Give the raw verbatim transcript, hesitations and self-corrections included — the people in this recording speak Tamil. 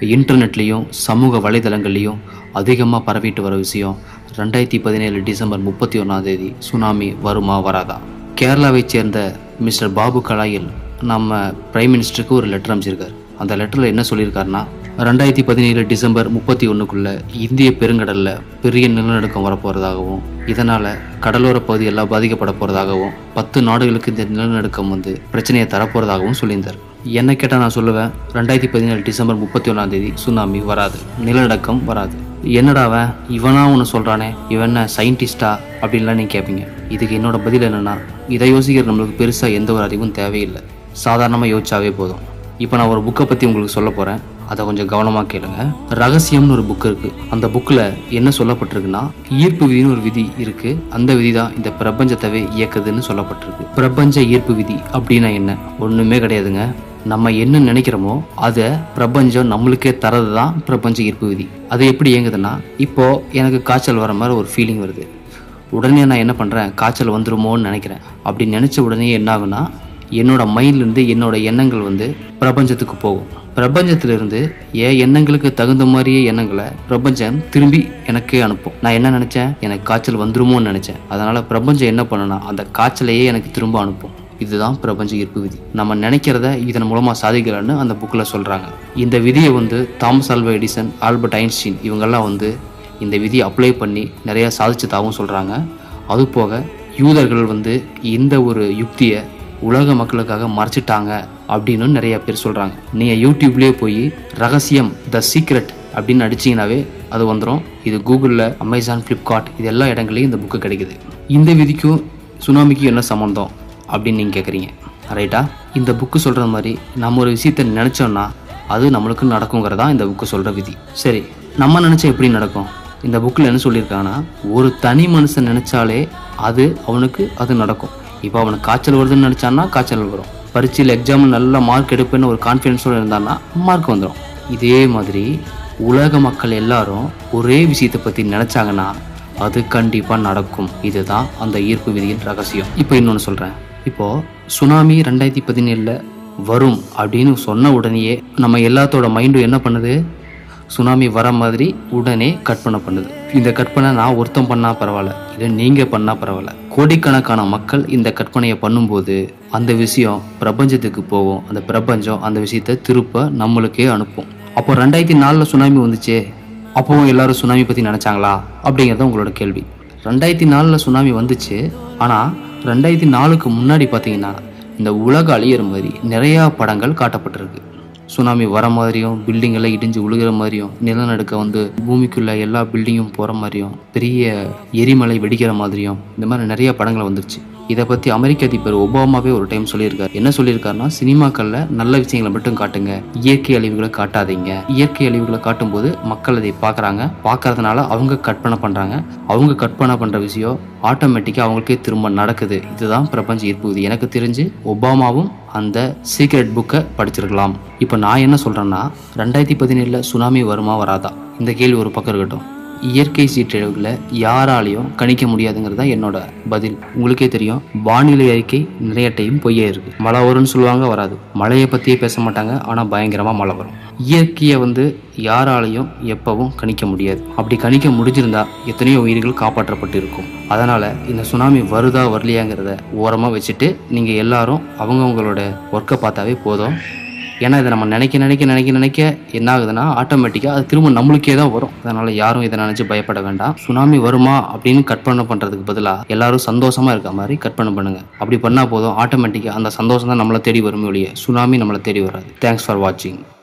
இன்டர்நெட்லேயும் சமூக வலைதளங்கள்லையும் அதிகமாக பரவிட்டு வர விஷயம் ரெண்டாயிரத்தி பதினேழு டிசம்பர் முப்பத்தி ஒன்றாம் தேதி சுனாமி வருமா வராதா. கேரளாவை சேர்ந்த மிஸ்டர் பாபு கலாயில் நம்ம பிரைம் மினிஸ்டருக்கு ஒரு லெட்டர் அமைச்சிருக்காரு. அந்த லெட்டரில் என்ன சொல்லியிருக்காருன்னா, ரெண்டாயிரத்தி பதினேழு டிசம்பர் முப்பத்தி ஒன்றுக்குள்ளே இந்திய பெருங்கடலில் பெரிய நிலநடுக்கம் வரப்போகிறதாகவும் இதனால் கடலோர பகுதி எல்லாம் பாதிக்கப்பட போகிறதாகவும் பத்து நாடுகளுக்கு இந்த நிலநடுக்கம் வந்து பிரச்சனையை தரப்போகிறதாகவும் சொல்லியிருந்தார். என்ன கேட்டால் நான் சொல்லுவேன், ரெண்டாயிரத்தி பதினேழு டிசம்பர் முப்பத்தி ஒன்றாம் தேதி சுனாமி வராது, நிலநடுக்கம் வராது. என்னடாவன் இவனா ஒன்று சொல்கிறானே, இவன் என்ன சயின்டிஸ்டா அப்படின்லாம் நீங்கள் கேட்பீங்க. இதுக்கு என்னோட பதில் என்னென்னா, இதை யோசிக்கிற நம்மளுக்கு பெருசாக எந்த ஒரு அறிவும் தேவையில்லை, சாதாரணமாக யோசிச்சாவே போதும். இப்போ நான் ஒரு புக்கை பற்றி உங்களுக்கு சொல்ல போகிறேன், அதை கொஞ்சம் கவனமாக கேளுங்க. ரகசியம்னு ஒரு புக் இருக்குது. அந்த புக்கில் என்ன சொல்லப்பட்டிருக்குன்னா, ஈர்ப்பு விதின்னு ஒரு விதி இருக்குது. அந்த விதி தான் இந்த பிரபஞ்சத்தவே இயக்குதுன்னு சொல்லப்பட்டிருக்கு. பிரபஞ்ச ஈர்ப்பு விதி அப்படின்னா என்ன? ஒன்றுமே கிடையாதுங்க. நம்ம என்ன நினைக்கிறோமோ அதை பிரபஞ்சம் நம்மளுக்கே தரது தான் பிரபஞ்ச ஈர்ப்பு விதி. அது எப்படி இயங்குதுன்னா, இப்போது எனக்கு காய்ச்சல் வர மாதிரி ஒரு ஃபீலிங் வருது. உடனே நான் என்ன பண்ணுறேன், காய்ச்சல் வந்துருமோன்னு நினைக்கிறேன். அப்படி நினச்ச உடனே என்ன ஆகுனா, என்னோட மைண்ட்லேருந்து என்னோட எண்ணங்கள் வந்து பிரபஞ்சத்துக்கு போகும். பிரபஞ்சத்திலிருந்து என் எண்ணங்களுக்கு தகுந்த மாதிரியே எண்ணங்களை பிரபஞ்சம் திரும்பி எனக்கே அனுப்பும். நான் என்ன நினச்சேன், எனக்கு காய்ச்சல் வந்துருமோன்னு நினச்சேன். அதனால் பிரபஞ்சம் என்ன பண்ணுனா, அந்த காய்ச்சலையே எனக்கு திரும்ப அனுப்பும். இதுதான் பிரபஞ்ச ஈர்ப்பு விதி. நம்ம நினைக்கிறத இதன் மூலமாக சாதிக்கலான்னு அந்த புக்கில் சொல்கிறாங்க. இந்த விதியை வந்து Thomas Alva Edison, Albert Einstein இவங்கெல்லாம் வந்து இந்த விதியை அப்ளை பண்ணி நிறையா சாதிச்சதாகவும் சொல்கிறாங்க. அதுபோக யூதர்கள் வந்து இந்த ஒரு யுக்தியை உலக மக்களுக்காக மறைச்சிட்டாங்க அப்படின்னு நிறைய பேர் சொல்கிறாங்க. நீங்கள் யூடியூப்லேயே போய் ரகசியம் த சீக்ரெட் அப்படின்னு அடிச்சிங்கனாவே அது வந்துடும். இது கூகுளில், அமேசான், ஃப்ளிப்கார்ட் இது எல்லா இடங்களையும் இந்த புக்கு கிடைக்குது. இந்த விதிக்கும் சுனாமிக்கும் என்ன சம்மந்தம் அப்படின்னு நீங்கள் கேட்குறீங்க, ரைட்டா? இந்த புக்கு சொல்கிற மாதிரி நம்ம ஒரு விஷயத்தை நினச்சோன்னா அது நம்மளுக்கு நடக்குங்கிறதா இந்த புக்கு சொல்கிற விதி. சரி, நம்ம நினச்சா எப்படி நடக்கும்? இந்த புக்கில் என்ன சொல்லியிருக்காங்கன்னா, ஒரு தனி மனுஷன் நினச்சாலே அது அவனுக்கு அது நடக்கும். இப்போ அவனுக்கு காய்ச்சல் வருதுன்னு நினச்சான்னா காய்ச்சல் வரும். பரீட்சையில் எக்ஸாமில் நல்ல மார்க் எடுப்பேன்னு ஒரு கான்ஃபிடென்ஸோடு இருந்தான்னா மார்க் வந்துடும். இதே மாதிரி உலக மக்கள் எல்லாரும் ஒரே விஷயத்தை பற்றி நினச்சாங்கன்னா அது கண்டிப்பாக நடக்கும். இதுதான் அந்த ஈர்ப்பு விதியின் ரகசியம். இப்போ இன்னொன்று சொல்கிறேன். இப்போது சுனாமி ரெண்டாயிரத்தி பதினேழில் வரும் அப்படின்னு சொன்ன உடனேயே நம்ம எல்லாத்தோட மைண்டும் என்ன பண்ணுது, சுனாமி வர மாதிரி உடனே கற்பனை பண்ணுது. இந்த கற்பனை நான் ஒருத்தம் பண்ணால் பரவாயில்ல, இல்லை நீங்கள் பண்ணால் பரவாயில்ல, கோடிக்கணக்கான மக்கள் இந்த கற்பனையை பண்ணும்போது அந்த விஷயம் பிரபஞ்சத்துக்கு போகும். அந்த பிரபஞ்சம் அந்த விஷயத்தை திருப்ப நம்மளுக்கே அனுப்பும். அப்போ ரெண்டாயிரத்தி நாலில் சுனாமி வந்துச்சே, அப்போவும் எல்லாரும் சுனாமி பற்றி நினச்சாங்களா அப்படிங்கிறத உங்களோட கேள்வி. ரெண்டாயிரத்தி நாலில் சுனாமி வந்துச்சு. ஆனால் ரெண்டாயிரத்தி நாலுக்கு முன்னாடி பார்த்தீங்கன்னா இந்த உலக அழியிற மாதிரி நிறையா படங்கள் காட்டப்பட்டிருக்கு. சுனாமி வர மாதிரியும், பில்டிங் எல்லாம் இடிஞ்சு விழுகிற மாதிரியும், நிலநடுக்க வந்து பூமிக்குள்ள எல்லா பில்டிங்கும் போகிற மாதிரியும், பெரிய எரிமலை வெடிக்கிற மாதிரியும் இந்த மாதிரி நிறைய படங்கள் வந்துருச்சு. இதை பற்றி அமெரிக்க அதிபர் ஒபாமாவே ஒரு டைம் சொல்லியிருக்காரு. என்ன சொல்லியிருக்காருன்னா, சினிமாக்களில் நல்ல விஷயங்களை மட்டும் காட்டுங்க, இயற்கை அழிவுகளை காட்டாதீங்க. இயற்கை அழிவுகளை காட்டும்போது மக்கள் அதை பார்க்குறாங்க, பார்க்கறதுனால அவங்க கற்பனை பண்ணுறாங்க. அவங்க கற்பனை பண்ணுற விஷயம் ஆட்டோமேட்டிக்காக அவங்களுக்கே திரும்ப நடக்குது. இதுதான் பிரபஞ்ச ஈர்ப்பு விதி. எனக்கு தெரிஞ்சு ஒபாமாவும் அந்த சீக்ரெட் புக்கை படிச்சிருக்கலாம். இப்போ நான் என்ன சொல்கிறேன்னா, ரெண்டாயிரத்தி பதினேழில் சுனாமி வருமா வராதா இந்த கேள்வி ஒரு பக்கம் இருக்கட்டும். இயற்கை சீற்றழிவுகளை யாராலையும் கணிக்க முடியாதுங்கிறது தான் என்னோட பதில். உங்களுக்கே தெரியும், வானிலை அறிக்கை நிறைய டைம் பொய்யே இருக்கு. மழை வரும்னு சொல்லுவாங்க, வராது. மழையை பற்றியே பேச மாட்டாங்க, ஆனால் பயங்கரமாக மழை வரும். இயற்கையை வந்து யாராலையும் எப்பவும் கணிக்க முடியாது. அப்படி கணிக்க முடிஞ்சிருந்தா எத்தனையோ உயிர்கள் காப்பாற்றப்பட்டு இருக்கும். அதனால் இந்த சுனாமி வருதா வரலையாங்கிறத ஓரமாக வச்சுட்டு நீங்கள் எல்லாரும் அவங்கவுங்களோட ஒர்க்கை பார்த்தாவே போதும். ஏன்னா இதை நம்ம நினைக்க நினைக்க நினைக்க நினைக்க என்ன ஆகுதுன்னா, ஆட்டோமேட்டிக்காக அது திரும்ப நம்மளுக்கே தான் வரும். அதனால் யாரும் இதை நினச்சி பயப்பட வேண்டாம். சுனாமி வருமா அப்படின்னு கற்பனை பண்ணுறதுக்கு பதிலாக எல்லாரும் சந்தோஷமாக இருக்க மாதிரி கற்பனை பண்ணுங்கள். அப்படி பண்ணால் போதும், ஆட்டோமேட்டிக்காக அந்த சந்தோஷம் தான் நம்மளை தேடி வரும் ஒழிய சுனாமி நம்மளை தேடி வராது. தேங்க்ஸ் ஃபார் வாட்சிங்.